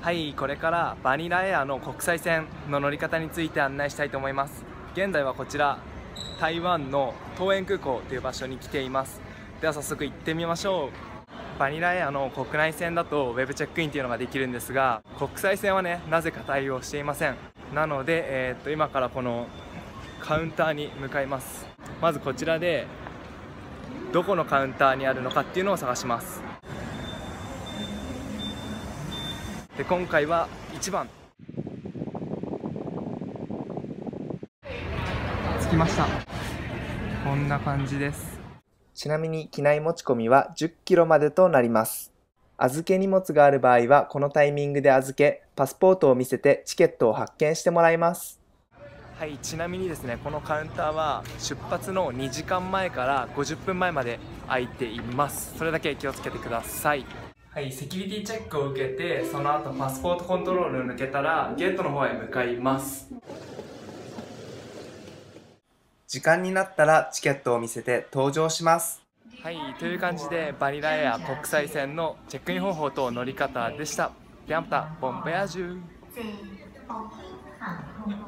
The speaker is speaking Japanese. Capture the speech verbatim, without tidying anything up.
はい、これからバニラエアの国際線の乗り方について案内したいと思います。現在はこちら台湾の桃園空港という場所に来ています。では早速行ってみましょう。バニラエアの国内線だとウェブチェックインというのができるんですが、国際線はね、なぜか対応していません。なので、えー、っと今からこのカウンターに向かいます。まずこちらでどこのカウンターにあるのかっていうのを探します。で今回はいちばん着きました。こんな感じです。ちなみに機内持ち込みはじゅっキロまでとなります。預け荷物がある場合はこのタイミングで預け、パスポートを見せてチケットを発券してもらいます。はい、ちなみにですね、このカウンターは出発のにじかんまえからごじゅっぷんまえまで空いています。それだけ気をつけてください。はい、セキュリティチェックを受けて、その後パスポートコントロールを抜けたらゲートの方へ向かいます。時間になったらチケットを見せて搭乗します。はい、という感じでバニラエア国際線のチェックイン方法と乗り方でした。ではまた、ボンボヤージュ。